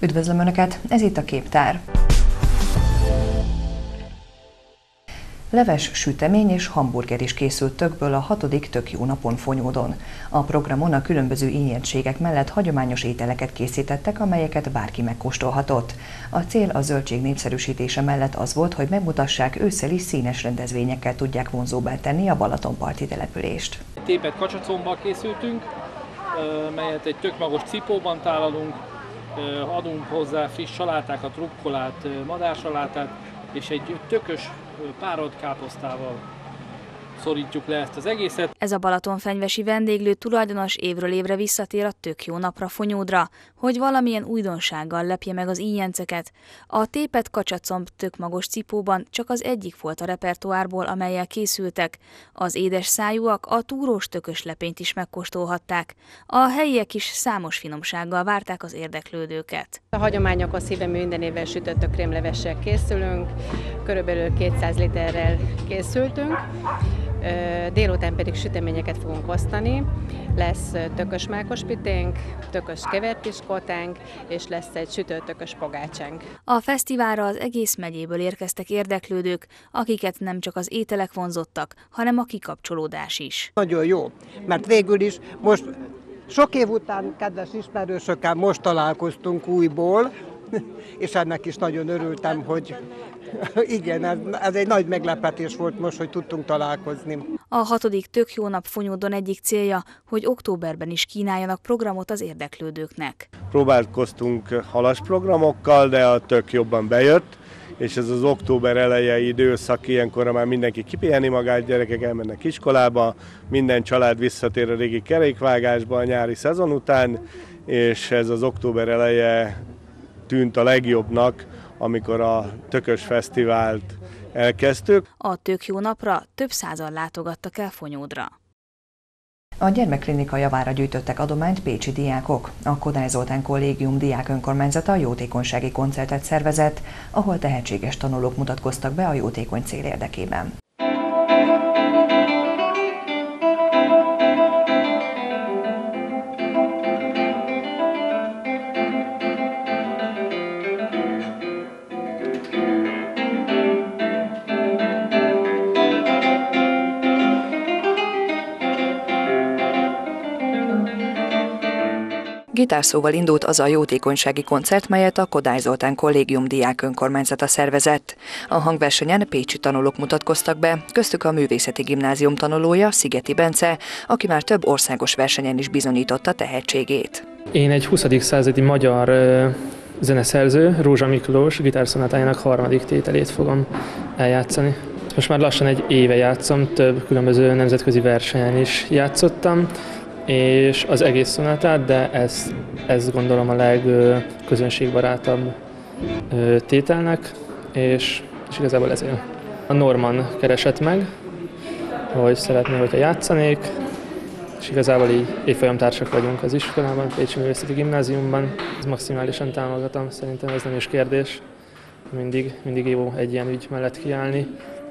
Üdvözlöm Önöket, ez itt a Képtár. Leves, sütemény és hamburger is készült tökből a 6. Tök jó napon Fonyódon. A programon a különböző ínyértségek mellett hagyományos ételeket készítettek, amelyeket bárki megkóstolhatott. A cél a zöldség népszerűsítése mellett az volt, hogy megmutassák, ősszel is színes rendezvényekkel tudják vonzóbbá tenni a balatonparti települést. Tépet kacsacombbal készültünk, melyet egy tök magos cipóban tálalunk, adunk hozzá friss salátákat, rukkolát, madársalátát, és egy tökös párolt káposztával szorítjuk le ezt az egészet. Ez a balatonfenyvesi vendéglő tulajdonos évről évre visszatér a Tök jó napra Fonyódra, hogy valamilyen újdonsággal lepje meg az íjjenceket. A tépet kacsacomb tökmagos cipóban csak az egyik volt a repertoárból, amellyel készültek. Az édes szájúak a túrós tökös lepényt is megkóstolhatták. A helyiek is számos finomsággal várták az érdeklődőket. A hagyományokhoz híven minden évvel sütött krémlevessel készülünk, körülbelül 200 literrel készültünk. Délután pedig süteményeket fogunk osztani, lesz tökös mákospiténk, tökös keverpiskótánk, és lesz egy sütött tökös pogácsánk. A fesztiválra az egész megyéből érkeztek érdeklődők, akiket nem csak az ételek vonzottak, hanem a kikapcsolódás is. Nagyon jó, mert végül is most sok év után, kedves ismerősökkel, most találkoztunk újból, és ennek is nagyon örültem, hogy igen, ez egy nagy meglepetés volt most, hogy tudtunk találkozni. A 6. Tök jó nap Fonyódon egyik célja, hogy októberben is kínáljanak programot az érdeklődőknek. Próbálkoztunk halas programokkal, de a tök jobban bejött, és ez az október elejei időszak, ilyenkor már mindenki kipiheni magát, gyerekek elmennek iskolába, minden család visszatér a régi kerékvágásba a nyári szezon után, és ez az október eleje tűnt a legjobbnak, amikor a Tökös Fesztivált elkezdtük. A Tök jó napra több százan látogattak el Fonyódra. A gyermekklinika javára gyűjtöttek adományt pécsi diákok. A Kodály Zoltán Kollégium diák önkormányzata jótékonysági koncertet szervezett, ahol tehetséges tanulók mutatkoztak be a jótékony cél érdekében. Gitárszóval indult az a jótékonysági koncert, melyet a Kodály Zoltán Kollégium diák önkormányzata szervezett. A hangversenyen pécsi tanulók mutatkoztak be, köztük a Művészeti Gimnázium tanulója, Szigeti Bence, aki már több országos versenyen is bizonyította tehetségét. Én egy 20. századi magyar zeneszerző, Rózsa Miklós gitárszonátájának 3. tételét fogom eljátszani. Most már lassan egy éve játszom, több különböző nemzetközi versenyen is játszottam, és az egész szonátát, de ezt gondolom a legközönségbarátabb tételnek, és igazából ezért. A Norman keresett meg, hogy szeretné, hogyha játszanék, és igazából így évfolyamtársak vagyunk az iskolában, Pécsi Művészeti Gimnáziumban. Ez maximálisan támogatom, szerintem ez nem is kérdés. Mindig jó egy ilyen ügy mellett kiállni,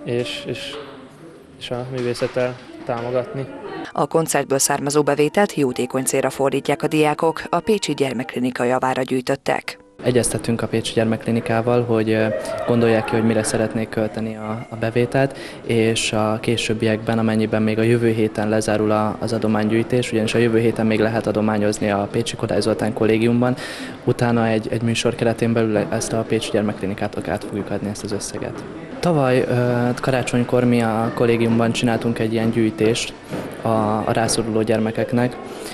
és a művészettel támogatni. A koncertből származó bevételt jótékony célra fordítják a diákok, a pécsi gyermekklinika javára gyűjtöttek. Egyeztettünk a Pécsi Gyermekklinikával, hogy gondolják ki, hogy mire szeretnék költeni a bevételt, és a későbbiekben, amennyiben még a jövő héten lezárul az adománygyűjtés, ugyanis a jövő héten még lehet adományozni a Pécsi Kodály Zoltán Kollégiumban, utána egy műsor keretén belül ezt a Pécsi Gyermekklinikától át fogjuk adni ezt az összeget. Tavaly karácsonykor mi a kollégiumban csináltunk egy ilyen gyűjtést a rászoruló gyermekeknek,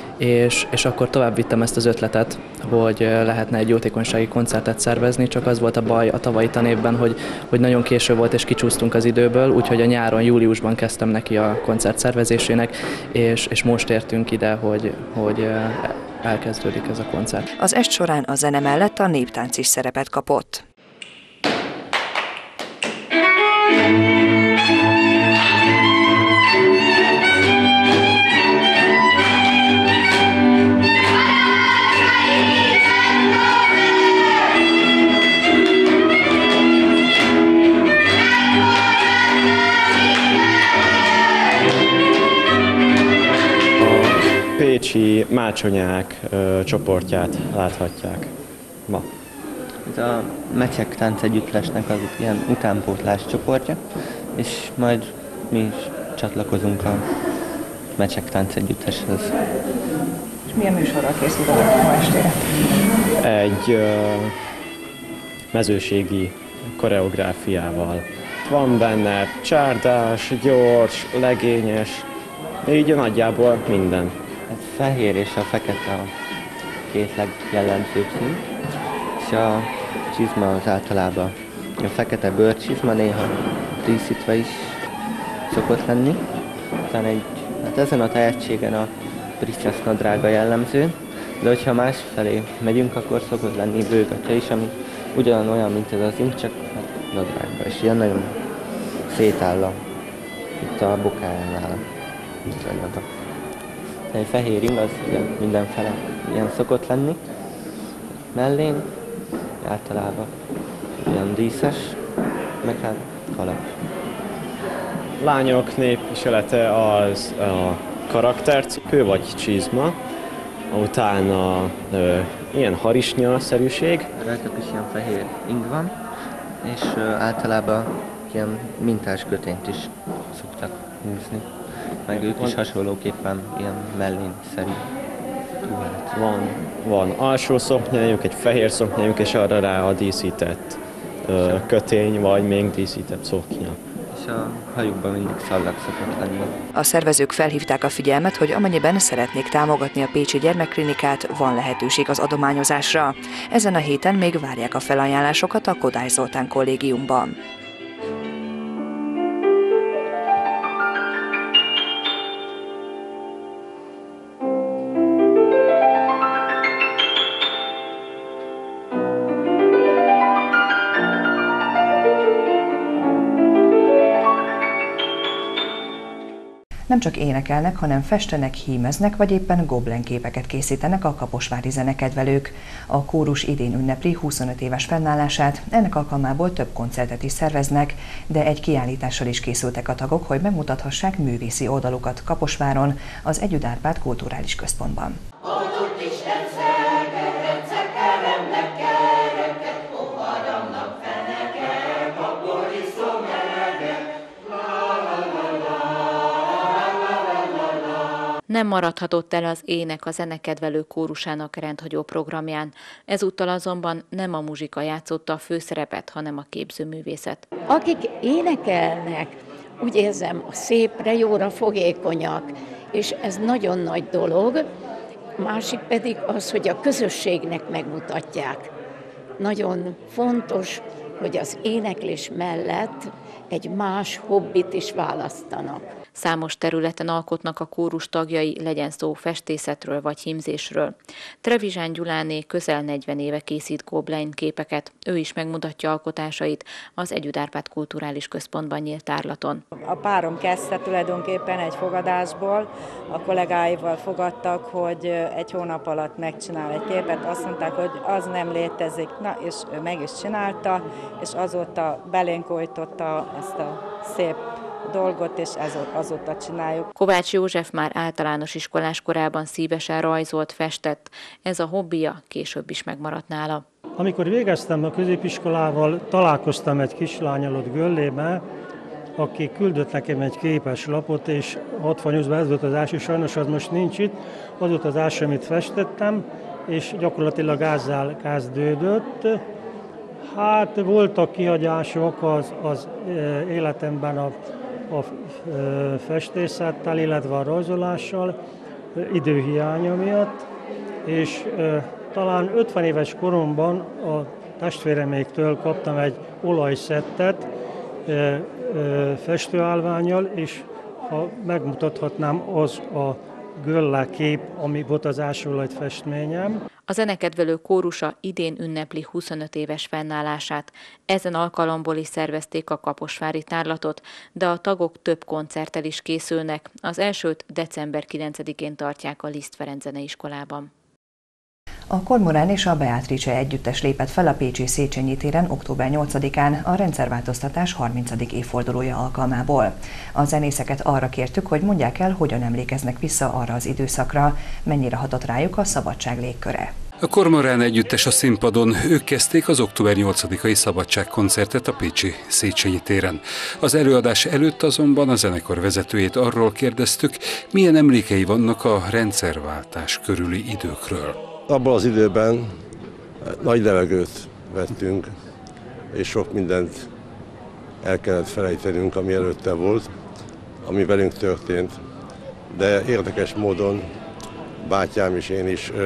és akkor tovább vittem ezt az ötletet, hogy lehetne egy jótékonysági koncertet szervezni, csak az volt a baj a tavalyi tanévben, hogy nagyon késő volt és kicsúsztunk az időből, úgyhogy a nyáron, júliusban kezdtem neki a koncert szervezésének, és most értünk ide, hogy elkezdődik ez a koncert. Az est során a zene mellett a néptánc is szerepet kapott. Pécsi mácsonyák csoportját láthatják ma. Ez a Mecsek Táncegyüttesnek az ilyen utánpótlás csoportja, és majd mi is csatlakozunk a Mecsek Táncegyütteshez. És milyen műsorral készültetek ma estére? Egy mezőségi koreográfiával. Van benne csárdás, gyors, legényes, így nagyjából minden. A fehér és a fekete a két legjellemzőbb szín, és a csizma az általában a fekete bőrcsizma, néha díszítve is szokott lenni. Aztán hát ezen a tehetségen a princesz nadrága jellemző, de hogyha másfelé megyünk, akkor szokott lenni bőgatja is, ami ugyanolyan, mint ez az ing, csak hát nadrágba, és ilyen nagyon szétáll itt a bokájánál a viszonyaga. Egy fehér ing az mindenfele ilyen szokott lenni, mellén általában ilyen díszes, meg hát kalap. Lányok népviselete az a karaktercipő vagy csizma, utána ilyen harisnya-szerűség. Rajtuk is ilyen fehér ing van, és általában ilyen mintás kötényt is szoktak húzni. Meg ők is hasonlóképpen ilyen mellényszerű ruhát. Van alsó szoknyájuk, egy fehér szoknyájuk, és arra rá a díszített kötény, vagy még díszített szoknya. És a hajukban mindig szallag szokott lenni. A szervezők felhívták a figyelmet, hogy amennyiben szeretnék támogatni a Pécsi Gyermekklinikát, van lehetőség az adományozásra. Ezen a héten még várják a felajánlásokat a Kodály Zoltán kollégiumban. Nem csak énekelnek, hanem festenek, hímeznek, vagy éppen goblenképeket készítenek a kaposvári zenekedvelők. A kórus idén ünnepli 25 éves fennállását, ennek alkalmából több koncertet is szerveznek, de egy kiállítással is készültek a tagok, hogy megmutathassák művészi oldalukat Kaposváron, az Együtt Árpád Kulturális Központban. Nem maradhatott el az ének a zenekedvelő kórusának rendhagyó programján. Ezúttal azonban nem a muzsika játszotta a főszerepet, hanem a képzőművészet. Akik énekelnek, úgy érzem, szépre, jóra fogékonyak, és ez nagyon nagy dolog. Másik pedig az, hogy a közösségnek megmutatják. Nagyon fontos, hogy az éneklés mellett egy más hobbit is választanak. Számos területen alkotnak a kórus tagjai, legyen szó festészetről vagy hímzésről. Trevizsán Gyuláné közel 40 éve készít Gobelin képeket. Ő is megmutatja alkotásait az Együtt Árpád Kulturális Központban nyílt tárlaton. A párom kezdte tulajdonképpen egy fogadásból. A kollégáival fogadtak, hogy egy hónap alatt megcsinál egy képet. Azt mondták, hogy az nem létezik. Na, és ő meg is csinálta, és azóta belénk ojtotta ezt a szép dolgot, és azóta csináljuk. Kovács József már általános iskolás korában szívesen rajzolt, festett. Ez a hobbija később is megmaradt nála. Amikor végeztem a középiskolával, találkoztam egy kislánnyal ott Göllébe, aki küldött nekem egy képes lapot, és 68-ban ez volt az első, sajnos az most nincs itt, az volt az első, amit festettem, és gyakorlatilag azzal kezdődött. Hát voltak kihagyások az életemben a festészettel, illetve a rajzolással, időhiánya miatt, és talán 50 éves koromban a testvéreméktől kaptam egy olajszettet festőállvánnyal, és ha megmutathatnám, az a Gölle kép, ami volt az első olajfestményem. A zenekedvelő kórusa idén ünnepli 25 éves fennállását. Ezen alkalomból is szervezték a kaposvári tárlatot, de a tagok több koncerttel is készülnek. Az elsőt december 9-én tartják a Liszt Ferenc Zeneiskolában. A Kormorán és a Beatrice együttes lépett fel a pécsi Széchenyi téren október 8-án a rendszerváltoztatás 30. évfordulója alkalmából. A zenészeket arra kértük, hogy mondják el, hogyan emlékeznek vissza arra az időszakra, mennyire hatott rájuk a szabadság légköre. A Kormorán együttes a színpadon, ők kezdték az október 8-ai szabadságkoncertet a pécsi Széchenyi téren. Az előadás előtt azonban a zenekar vezetőjét arról kérdeztük, milyen emlékei vannak a rendszerváltás körüli időkről. Abban az időben nagy levegőt vettünk, és sok mindent el kellett felejtenünk, ami előtte volt, ami velünk történt. De érdekes módon bátyám és én is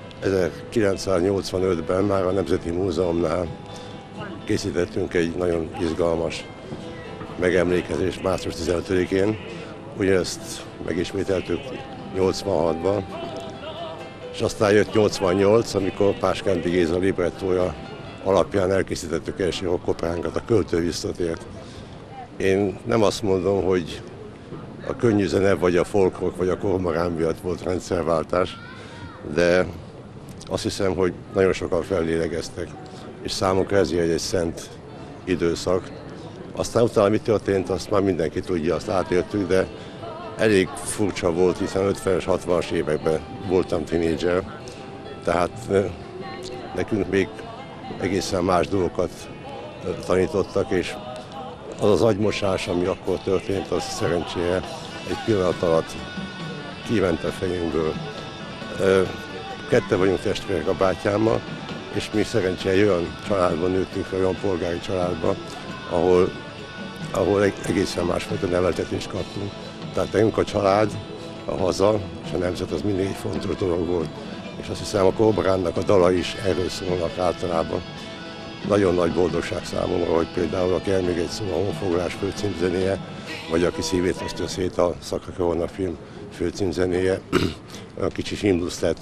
1985-ben már a Nemzeti Múzeumnál készítettünk egy nagyon izgalmas megemlékezést március 15-én. Ugyanezt megismételtük 86-ban, és aztán jött 88, amikor Páskándi Géza librettója alapján elkészítettük első rockoperánkat, a Költő visszatért. Én nem azt mondom, hogy a könnyű zene, vagy a folk rock, vagy a Kormorán miatt volt rendszerváltás, de azt hiszem, hogy nagyon sokan fellélegeztek, és számukra ez egy szent időszak. Aztán utána mi történt, azt már mindenki tudja, azt átéltük, de elég furcsa volt, hiszen 50-es, 60-as években voltam tínédzser, tehát nekünk még egészen más dolgokat tanítottak, és az agymosás, ami akkor történt, az szerencsére egy pillanat alatt kiment a fejünkből. Ketten vagyunk testvérek a bátyámmal, és mi szerencsére olyan családban nőttünk fel, olyan polgári családban, ahol egészen másfajta neveltetést kaptunk. Tehát nekünk a család, a haza és a nemzet az mindig egy fontos dolog volt. És azt hiszem, a Kormoránnak a dala is erről szólnak általában. Nagyon nagy boldogság számomra, hogy például a Kell még egy szó a honfoglalás főcímzenéje, vagy aki szívét osztja szét a Szakra Korona film főcímzenéje, olyan kicsi himnusz lett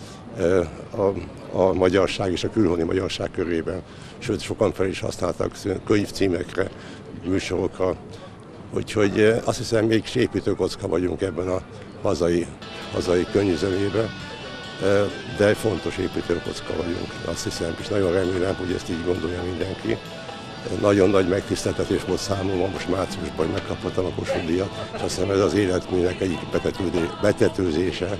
a magyarság és a külhoni magyarság körében. Sőt, sokan fel is használtak könyvcímekre, műsorokra. Úgyhogy azt hiszem, még építőkocka vagyunk ebben a hazai könnyűzenében, de fontos építőkocka vagyunk, azt hiszem, és nagyon remélem, hogy ezt így gondolja mindenki. Nagyon nagy megtiszteltetés volt számomra most márciusban, hogy megkaphattam a Kossuth-díjat, és azt hiszem, ez az életműnek egyik betetőzése,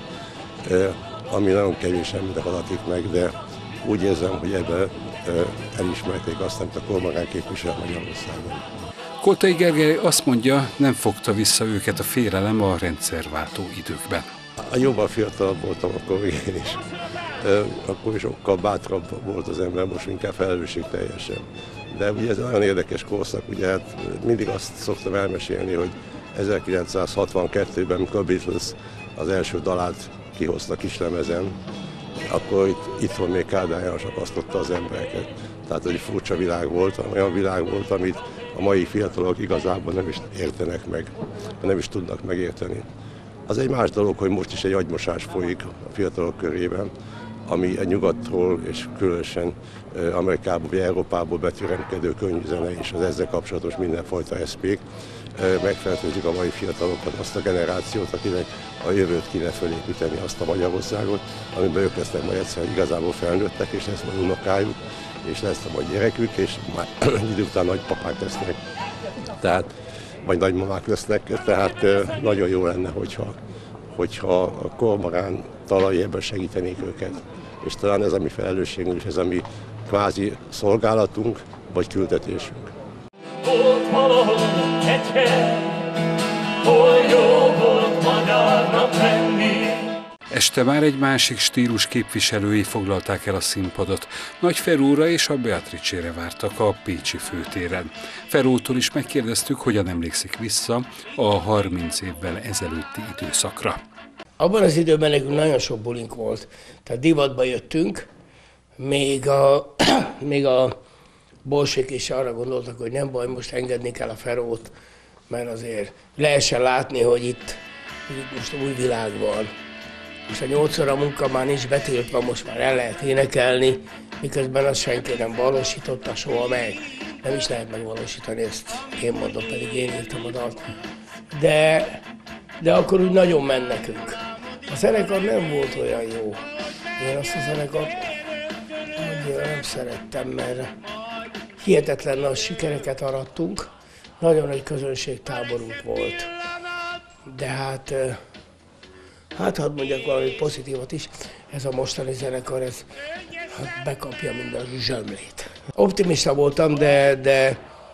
ami nagyon kevés embernek adatik meg, de úgy érzem, hogy ebben elismerték azt, amit a Kormorán képvisel Magyarországon. Koltai Gergely azt mondja, nem fogta vissza őket a félelem a rendszerváltó időkben. Jobban fiatalabb voltam akkor én is. Akkor is sokkal bátrabb volt az ember, most inkább felelősségteljesen. De ugye ez olyan érdekes korszak, ugye hát mindig azt szoktam elmesélni, hogy 1962-ben, amikor a Beatles az első dalát kihozta kislemezen, akkor itthon még Kádár János akasztotta az embereket. Tehát egy furcsa világ volt, olyan világ volt, amit a mai fiatalok igazából nem is értenek meg, nem is tudnak megérteni. Az egy más dolog, hogy most is egy agymosás folyik a fiatalok körében, ami a nyugatról és különösen Amerikából vagy Európából betüremkedő könnyűzene és az ezzel kapcsolatos mindenfajta eszmék megfertőzik a mai fiatalokat, azt a generációt, akinek a jövőt kéne felépíteni, azt a Magyarországot, amiben ők lesznek majd egyszer igazából felnőttek, és lesz majd unokájuk, és lesz majd gyerekük, és már idő után nagypapák lesznek, tehát, vagy nagymamák lesznek, tehát nagyon jó lenne, hogyha a Kormorán talaj ebben segítenék őket. És talán ez a mi felelősségünk, és ez a mi kvázi szolgálatunk, vagy küldetésünk. Volt valahol egy hely, hol jó volt magyarnak lenni. Este már egy másik stílus képviselői foglalták el a színpadot. Nagy Feróra és a Beatrice-re vártak a pécsi főtéren. Ferótól is megkérdeztük, hogyan emlékszik vissza a 30 évvel ezelőtti időszakra. Abban az időben nekünk nagyon sok bulink volt. Tehát divatba jöttünk, még a bolsék is arra gondoltak, hogy nem baj, most engedni kell a Ferót, mert azért lehessen látni, hogy itt most új világ van. Most a 8 óra munka már nincs betiltva, most már el lehet énekelni, miközben azt senki nem valósította soha meg. Nem is lehet megvalósítani, ezt én mondom, pedig én írtam a dalt. De akkor úgy nagyon ment nekünk. A zenekar nem volt olyan jó. Én azt a zenekart annyira nem szerettem, mert hihetetlen nagy sikereket arattunk. Nagyon nagy közönségtáborunk volt. De hát Hát hadd mondjak valami pozitívat is, ez a mostani zenekar, ez bekapja mind a zsömlét. Optimista voltam, de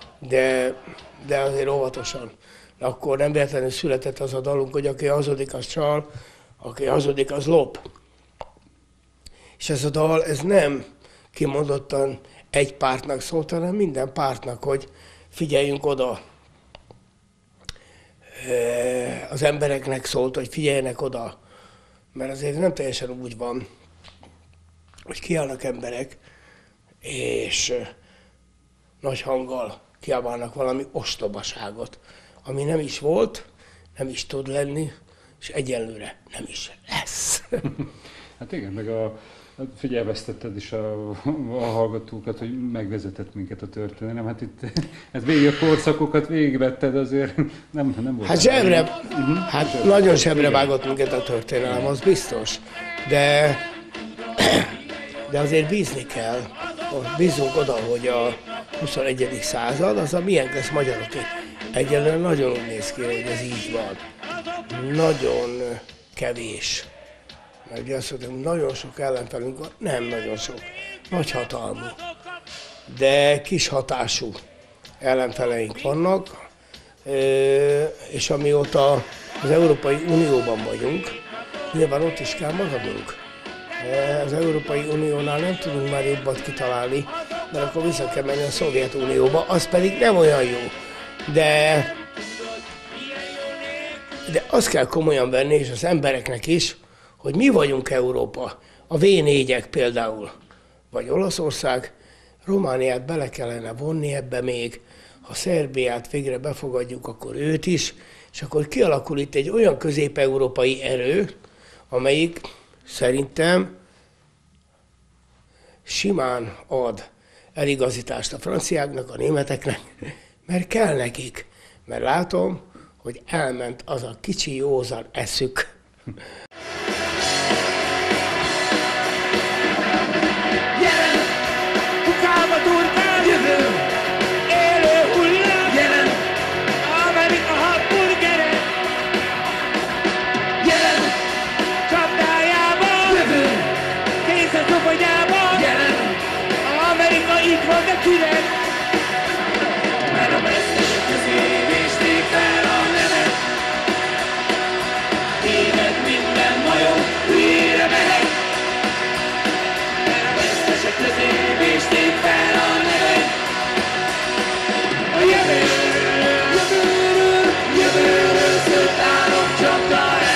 azért óvatosan. Akkor nem véletlenül született az a dalunk, hogy aki hazudik, az csal, aki hazudik, az lop. És ez a dal, ez nem kimondottan egy pártnak szólt, hanem minden pártnak, hogy figyeljünk oda. Az embereknek szólt, hogy figyeljenek oda. Mert azért nem teljesen úgy van, hogy kiállnak emberek, és nagy hanggal kiabálnak valami ostobaságot, ami nem is volt, nem is tud lenni, és egyenlőre nem is lesz. Hát igen, meg figyelmeztetted is a hallgatókat, hogy megvezetett minket a történelem. Hát itt végig a korszakokat végigvetted, azért nem volt. Hát zsebre, nagyon zsebre vágott minket a történelem, az biztos. De azért bízni kell. Bízunk oda, hogy a 21. század az a miénk lesz magyaroké. Egyelőre nagyon úgy néz ki, hogy ez így van. Nagyon kevés. Mert ugye azt mondtam, nagyon sok ellenfelünk van, nem nagyon sok, nagy hatalmú, de kis hatású ellenfeleink vannak, és amióta az Európai Unióban vagyunk, nyilván ott is kell maradnunk. Az Európai Uniónál nem tudunk már jobbat kitalálni, mert akkor vissza kell menni a Szovjetunióba, az pedig nem olyan jó. De azt kell komolyan venni, és az embereknek is, hogy mi vagyunk Európa, a V4-ek például, vagy Olaszország, Romániát bele kellene vonni ebbe még, ha Szerbiát végre befogadjuk, akkor őt is, és akkor kialakul itt egy olyan közép-európai erő, amelyik szerintem simán ad eligazítást a franciáknak, a németeknek, mert kell nekik, mert látom, hogy elment az a kicsi józan eszük. Mert a vesztesek közé vésték fel a nevet. Émed minden majom, hülyére mehet. Mert a vesztesek közé vésték fel a nevet. A jövőről szőtt álomcsapda el.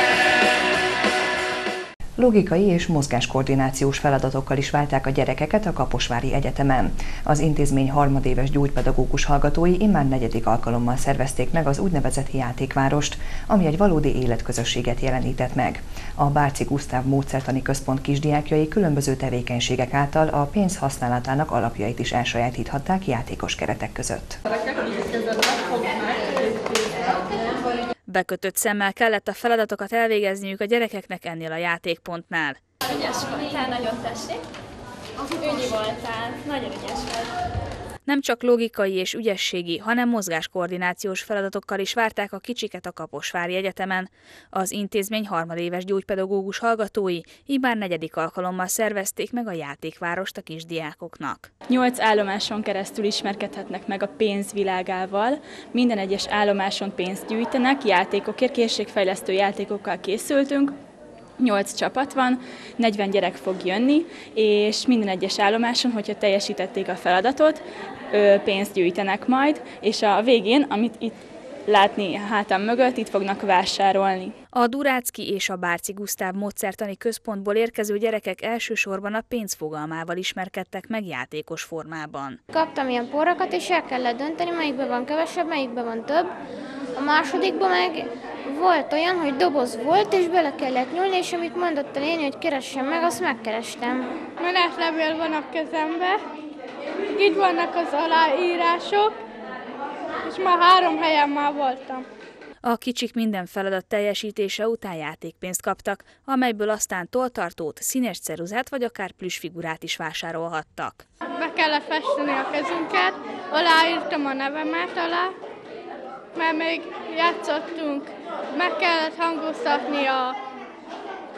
Logikai és mozgáskoordinációs feladatokkal is várták a gyerekeket a Kaposvári Egyetemen. Az intézmény harmadéves gyógypedagógus hallgatói immár 4. alkalommal szervezték meg az úgynevezett játékvárost, ami egy valódi életközösséget jelenített meg. A Bárczy Gusztáv Módszertani Központ kisdiákjai különböző tevékenységek által a pénz használatának alapjait is elsajátíthatták játékos keretek között. Bekötött szemmel kellett a feladatokat elvégezniük a gyerekeknek ennél a játékpontnál. Ügyes voltál, nagyon tessék. Ügyi voltál, nagyon ügyes vagy. Nem csak logikai és ügyességi, hanem mozgáskoordinációs feladatokkal is várták a kicsiket a Kaposvári Egyetemen. Az intézmény harmadéves gyógypedagógus hallgatói immár 4. alkalommal szervezték meg a játékvárost a kisdiákoknak. 8 állomáson keresztül ismerkedhetnek meg a pénz világával. Minden egyes állomáson pénzt gyűjtenek, játékokért, készségfejlesztő játékokkal készültünk. 8 csapat van, 40 gyerek fog jönni, és minden egyes állomáson, hogyha teljesítették a feladatot, pénzt gyűjtenek majd, és a végén, amit itt látni hátam mögött, itt fognak vásárolni. A Durácki és a Bárczy Gusztáv Módszertani Központból érkező gyerekek elsősorban a pénz fogalmával ismerkedtek meg játékos formában. Kaptam ilyen porrakat, és el kellett dönteni, melyikben van kevesebb, melyikben van több. A másodikban meg volt olyan, hogy doboz volt, és bele kellett nyúlni, és amit mondott a lény, hogy keressem meg, azt megkerestem. Menetlevél van a kezembe, itt vannak az aláírások, és már 3 helyen már voltam. A kicsik minden feladat teljesítése után játékpénzt kaptak, amelyből aztán tolltartót, színes ceruzát vagy akár plüssfigurát is vásárolhattak. Be kellett festeni a kezünket, aláírtam a nevemet alá, mert még játszottunk. Meg kellett hangoztatni a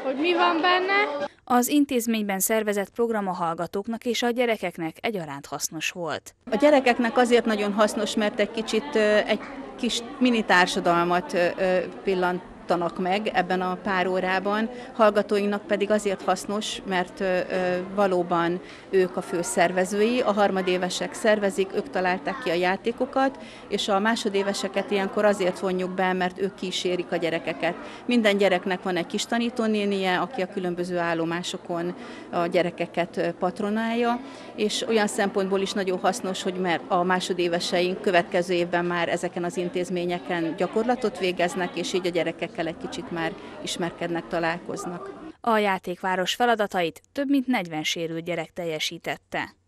hogy mi van benne. Az intézményben szervezett program a hallgatóknak és a gyerekeknek egyaránt hasznos volt. A gyerekeknek azért nagyon hasznos, mert egy kis mini társadalmat pillantanak meg ebben a pár órában, hallgatóinknak pedig azért hasznos, mert valóban ők a fő szervezői, a harmadévesek szervezik, ők találták ki a játékokat, és a másodéveseket ilyenkor azért vonjuk be, mert ők kísérik a gyerekeket. Minden gyereknek van egy kis tanítónénie, aki a különböző állomásokon a gyerekeket patronálja, és olyan szempontból is nagyon hasznos, hogy mert a másodéveseink következő évben már ezeken az intézményeken gyakorlatot végeznek, és így a gyerekekkel egy kicsit már ismerkednek, találkoznak. A játékváros feladatait több mint 40 sérült gyerek teljesítette.